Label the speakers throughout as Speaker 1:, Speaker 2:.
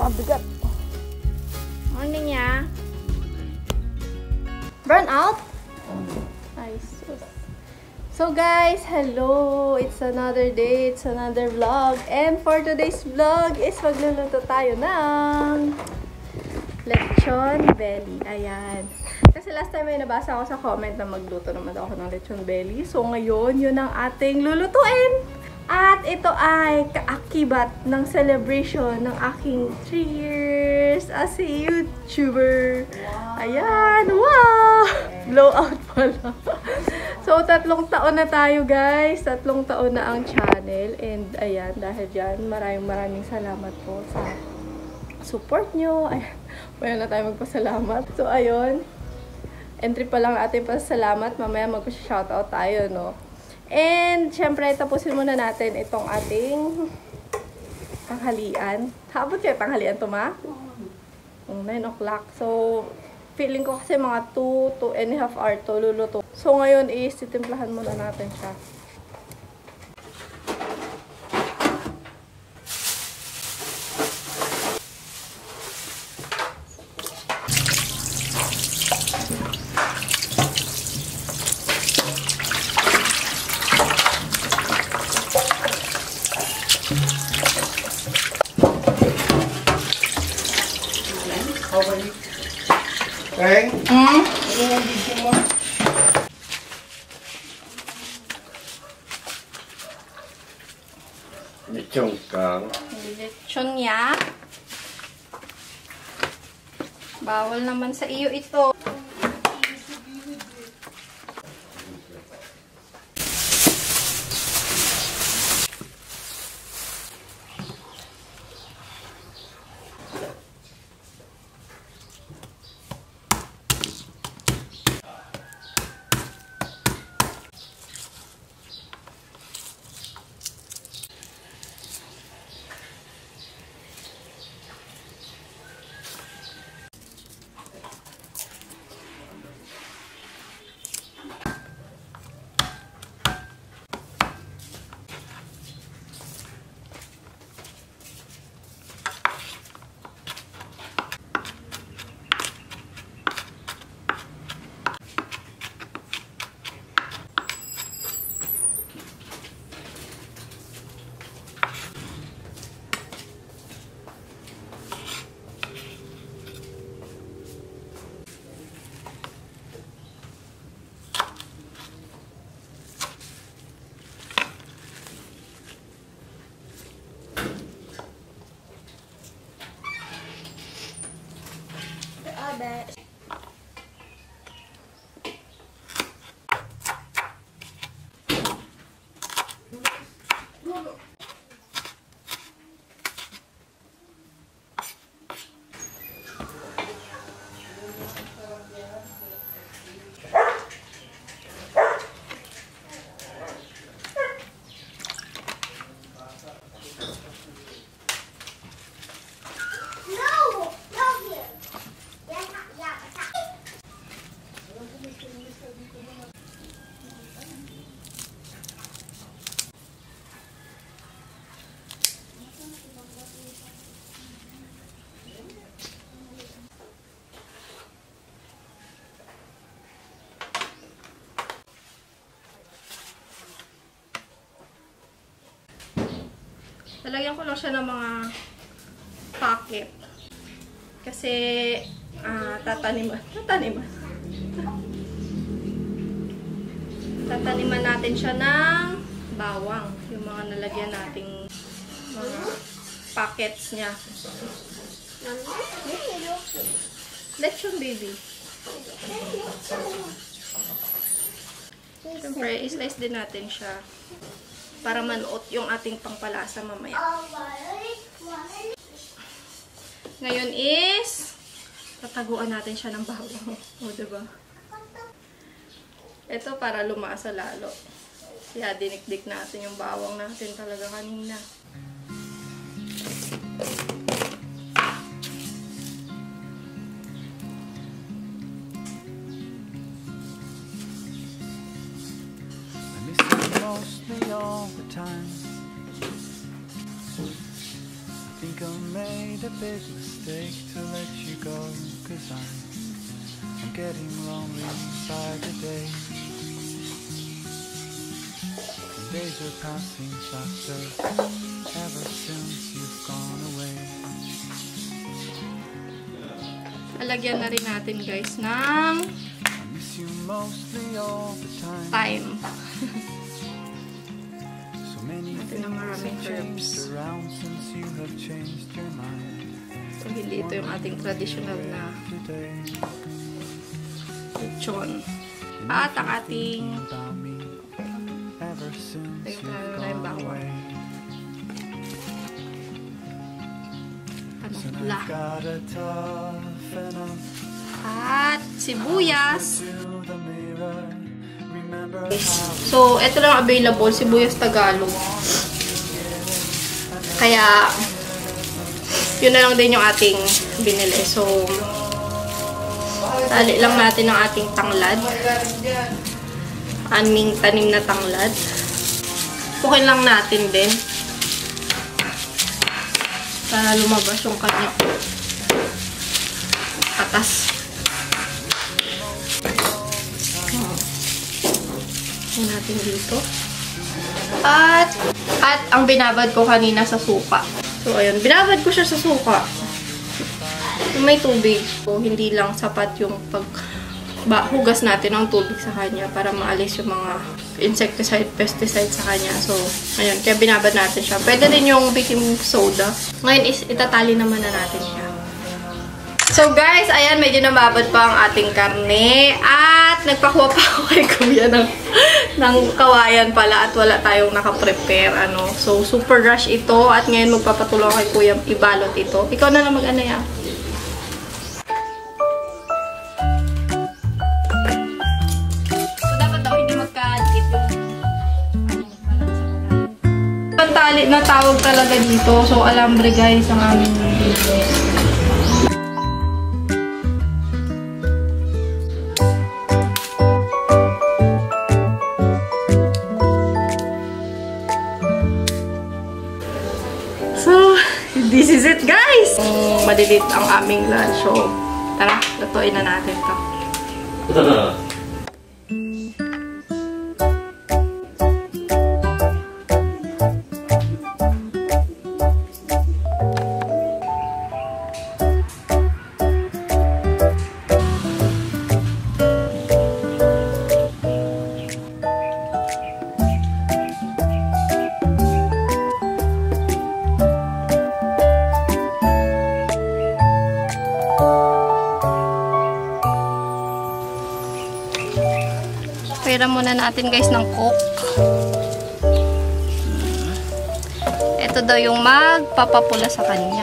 Speaker 1: Napakabigat. Morning ya. Burn out? Ay, sus. So guys, hello! It's another day, it's another vlog. And for today's vlog is magluluto tayo ng lechon belly. Ayan. Kasi last time ay nabasa ako sa comment na magluto naman ako ng lechon belly. So ngayon, yun ang ating lulutuin. At ito ay kaakibat ng celebration ng aking 3 years as a YouTuber. Wow. Ayan! Wow! Blowout pala. So, 3 taon na tayo guys. 3 taon na ang channel. And ayan, dahil dyan, maraming salamat po sa support nyo. Ayan, wala na tayo magpasalamat. So, ayun. Entry pa lang ating pasalamat. Mamaya mag-shoutout tayo, no? And, syempre, tapusin muna natin itong ating tanghalian. Habot kayo tanghalian to, ma? 9 o'clock. So, feeling ko kasi mga 2.5 hours to luluto. So, ngayon is, titimplahan muna natin siya.
Speaker 2: Keng? Ano ang video mo? Lechon kang.
Speaker 1: Lechon ya. Bawal naman sa iyo ito. Lalagyan ko lang siya ng mga packet. Kasi, tataniman natin siya ng bawang. Yung mga nalagyan nating mga packets niya. Lechon baby. Siyempre, islice din natin siya. Para manuot yung ating pangpalasa mamaya. Ngayon is, tataguan natin siya ng bawang. O, diba? Ito para lumasa lalo. Kaya dinikdik natin yung bawang natin talaga kanina.
Speaker 3: Mostly all the time. Think I made a big mistake to let you go, 'cause I'm getting lonely by the day. Days are passing faster ever since you've gone away.
Speaker 1: Lalagyan na rin natin guys ng
Speaker 3: I miss you mostly all the time.
Speaker 1: thyme.
Speaker 3: So many
Speaker 1: Natin ng maraming
Speaker 3: things
Speaker 1: herbs.
Speaker 3: changed around since you have changed your mind.
Speaker 1: So hindi ito yung ating traditional na
Speaker 3: Today,
Speaker 1: lechon. At ang ating
Speaker 3: about me ever since
Speaker 1: Ito yung
Speaker 3: you've
Speaker 1: lalo na yung
Speaker 3: gone
Speaker 1: bawang.
Speaker 3: away. So now
Speaker 1: la.
Speaker 3: I've gotta toughen up
Speaker 1: At sibuyas.
Speaker 3: to the mirror. Remember
Speaker 1: So, ito lang available, sibuyas Tagalog. Kaya, yun na lang din yung ating binili. So, tali lang natin ang ating tanglad. Aming tanim na tanglad. Pukin lang natin din. Para lumabas yung kanya katas. Yan natin dito. At ang binabad ko kanina sa suka. So, ayun. Binabad ko siya sa suka. May tubig. So, hindi lang sapat yung hugas natin ng tubig sa kanya para maalis yung mga insecticide, pesticide sa kanya. So, ayun. Kaya binabad natin siya. Pwede din yung baking soda. Ngayon is itatali naman na natin siya. So, guys, ayan. Medyo nababad pa ang ating karne. At nagpakuha pa ako kay Kuya ng kawayan pala at wala tayong nakaprepare. So, super rush ito. At ngayon magpapatulong kay Kuya ibalot ito. Ikaw na lang mag-ano yan. Tali na tawag talaga dito. So, alambre guys ang aming So, this is it guys! Malilit ang aming lunch. So, tara, lutuin na natin to. Pera muna natin guys ng Coke. Ito daw yung magpapapula sa kanya.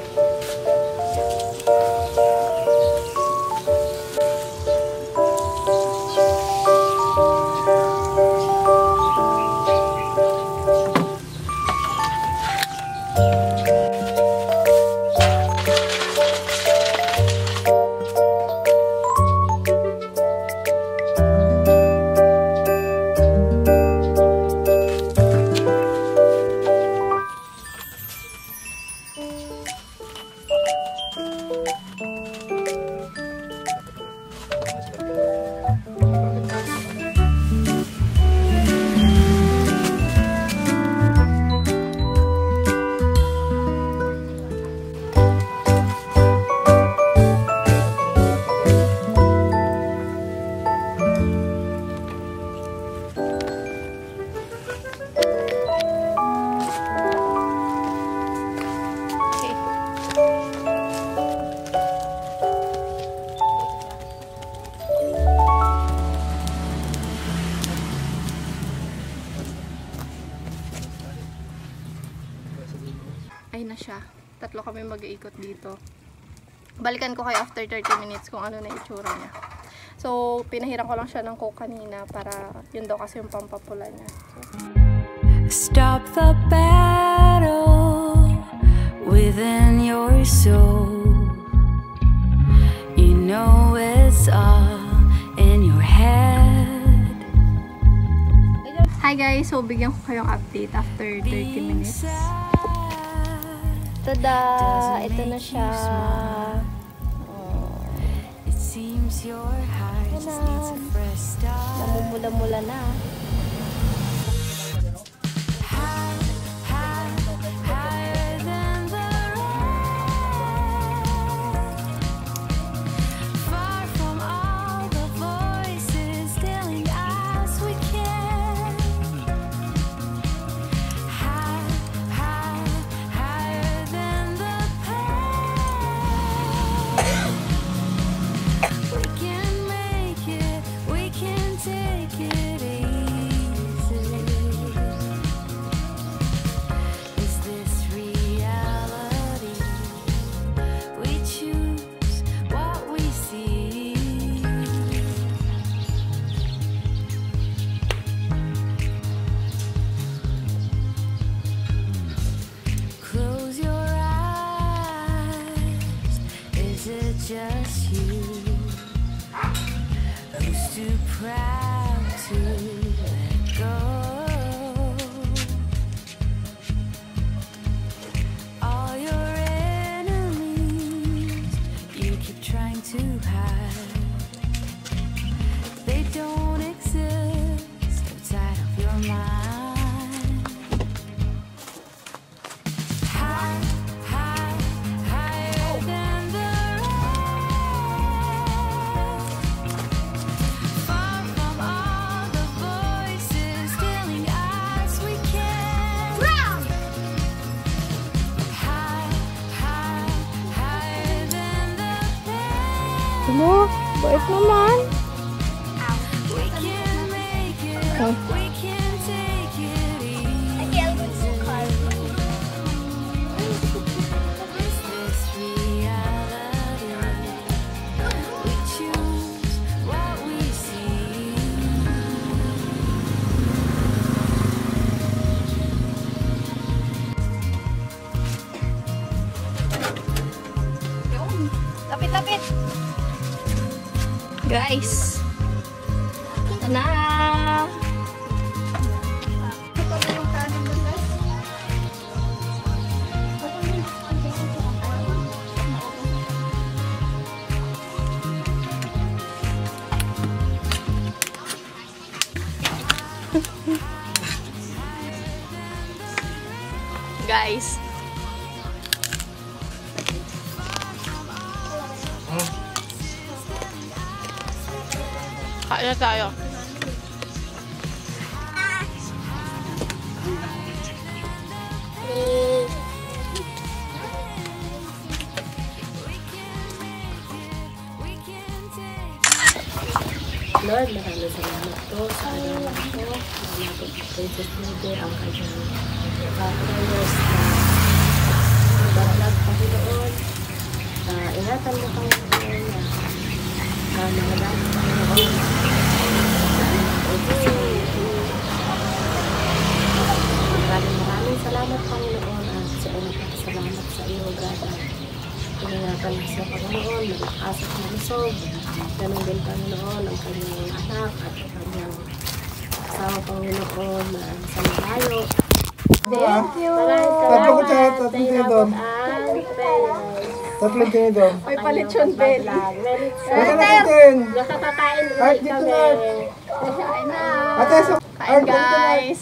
Speaker 1: Ay na siya. Tatlo kami mag-iikot dito. Balikan ko kayo after 30 minutes kung ano na itsura niya. So, pinahiran ko lang siya ng Coke kanina para yun daw kasi yung pampapula niya. So,
Speaker 4: stop the battle within your soul. You know it's all in your head.
Speaker 1: hi guys! So, bigyan ko kayong update after 30 minutes. Tada! Ito na siya.
Speaker 4: It seems your heart just needs a fresh start.
Speaker 1: Namumula-mula na.
Speaker 4: Higher than the far from all the voices telling us we can. Higher than the pain. We can make it, we can take it easy. Is this reality? We choose what we see. Close your eyes. Is it just you who's too proud to let go? All your enemies you keep trying to hide. They don't exist outside of your mind. Higher than the far from all the voices telling us we can. Higher than the
Speaker 1: Ano? Bait naman.
Speaker 4: we can make it, we can take it easy. Is this reality? We choose what we see.
Speaker 1: Lapit-lapit. Guys. Ito na. Guys. Kain na tayo.
Speaker 5: Lord, maraming salamat po sa araw po. Salamat po Princess Mother, ang kanyang prayers na balag Panginoon. Ingatan mo Panginoon na mga dami Panginoon. Maraming salamat Panginoon at sa salamat sa iyo, God. Ingatan mo sa Panginoon, mag-asok na lisog. Ganun din Panginoon ang kanyang anak at ang kanyang asawa Panginoon na sa malayo.
Speaker 1: Thank you.
Speaker 2: Tatlo ko siya, tatlong tinidor. Tatlong tinidor.
Speaker 1: May palitsyon belly.
Speaker 2: Baka natin.
Speaker 5: Nakakakain
Speaker 2: Art
Speaker 5: ulit
Speaker 2: dito
Speaker 5: kami.
Speaker 2: na.
Speaker 1: Kain na.
Speaker 2: Ate, sa
Speaker 1: Kain guys.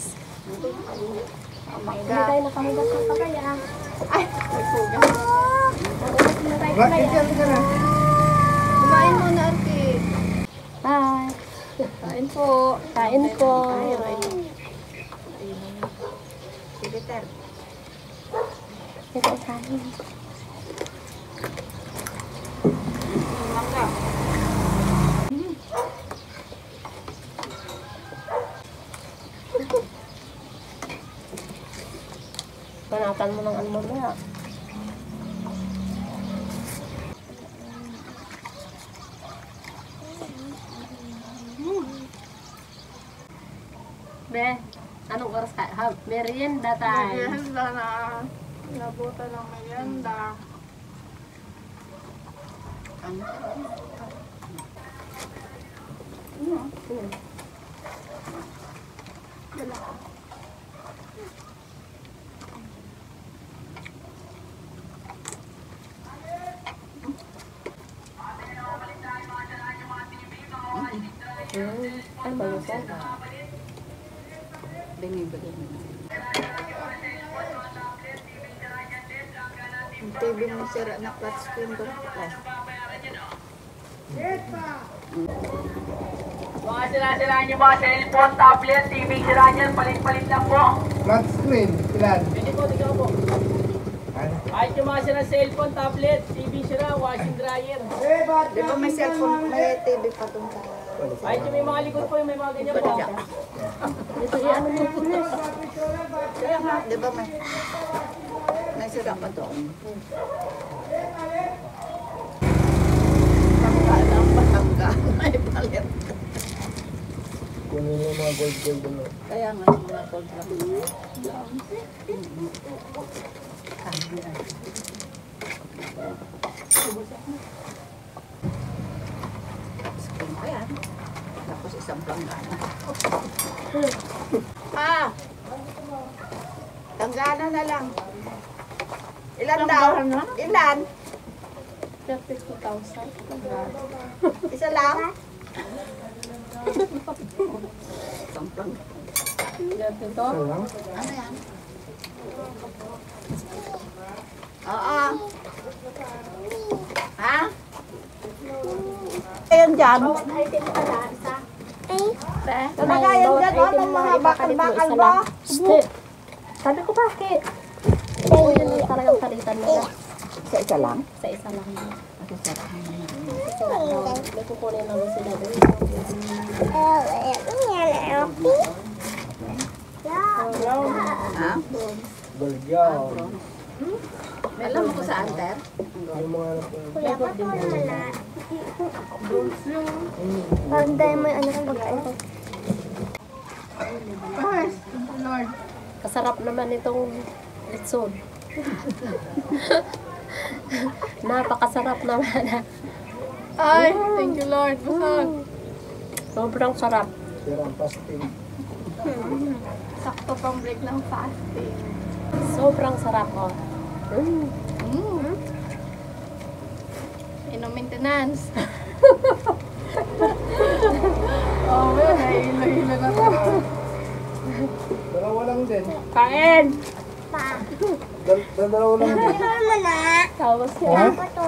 Speaker 5: Hindi tayo nakahugas ng kabay ah.
Speaker 1: Ay, nagpugas.
Speaker 2: Bakit yan ka na?
Speaker 1: Kumain mo na, Arte. Bye. Kain po. Kain po. Ito ang kain. Panatan mo ng ano mamaya.
Speaker 5: Be, anong oras ka? Merienda tayo.
Speaker 1: Merienda na. Nabutan ng merienda. Ay, malusog.
Speaker 5: Binibili mo na. Yung TV mo sira na flat screen ko.
Speaker 6: Mga sira-sira nyo ba cellphone, tablet, TV, sira niyan, palit-palit lang po.
Speaker 2: Flat screen, ilan?
Speaker 6: Pwede po, tingnan po.
Speaker 2: Ano?
Speaker 6: Kahit yung mga sira cellphone, tablet, TV, sira, washing dryer.
Speaker 5: Di ba may cellphone, may TV pa itong sa...
Speaker 6: Kahit yung may mga likod po, yung may mga ganyan po.
Speaker 1: Ito yan mo po.
Speaker 5: Kaya nga, di ba may sira pa doon. Pangkalang patangga, may palit.
Speaker 2: Kunin yung mga gold ano.
Speaker 5: Kaya nga yung mga gold lang. Screen ko yan. Tapos isang planggana. Tanggana na lang. Ilan daw? Ilan?
Speaker 1: 32,000.
Speaker 5: Isa lang? Isang planggana.
Speaker 1: Ito.
Speaker 2: Isa lang?
Speaker 5: Ano yan? Oo. Ha? Ayan dyan. Kamagayan dyan, o, ng mga bakal-bakal ba?
Speaker 1: Sabi ko bakit? Oo, yun yung talagang salitan nila.
Speaker 5: Isa lang?
Speaker 1: Sa isa lang.
Speaker 5: Isa lang.
Speaker 1: Isa lang daw. May kukunin lang sila doon.
Speaker 5: Ha?
Speaker 2: Gold yaw.
Speaker 5: May alam mo sa anter?
Speaker 2: Yung mga anak ko.
Speaker 1: Parang dahil may ano kang pagkain. Lord. Kasarap naman itong litson. Napakasarap naman. Ay, thank you Lord. Busog. Sobrang sarap.
Speaker 2: Sirang pastil.
Speaker 1: Sakto pang break ng fasting. Sobrang sarap, oh. Ino maintenance. Oh, man. Hilo-hilo na to.
Speaker 2: Dalawa lang din.
Speaker 1: Kain!
Speaker 2: Dalawa lang din.
Speaker 1: Tapos
Speaker 2: Ha?
Speaker 1: yan.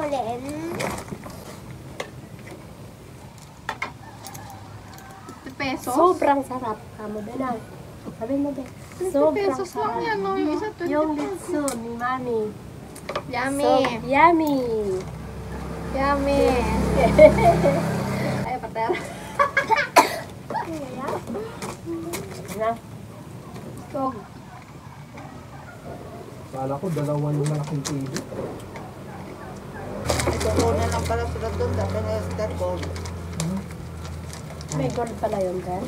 Speaker 7: Pesos?
Speaker 1: Sobrang sarap. Kamo din na. Sabi mo din. Sobrang
Speaker 7: Pesos lang yan, no? Yung isa, 20
Speaker 1: Yung litson ni Mami.
Speaker 7: Yummy.
Speaker 1: So, yummy.
Speaker 7: Yummy. Ay, patera.
Speaker 1: Na.
Speaker 7: So,
Speaker 2: Kala ko dalawa yung malaking TV.
Speaker 5: Ito na lang pala sila doon. Dati na yung step gold.
Speaker 1: May gold pala yun, Ben.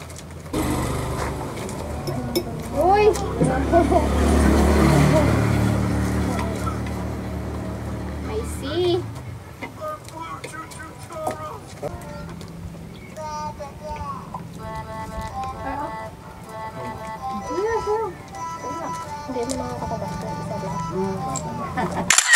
Speaker 7: uy! I see.
Speaker 1: Hindi mo nakakabasta. Isa lang.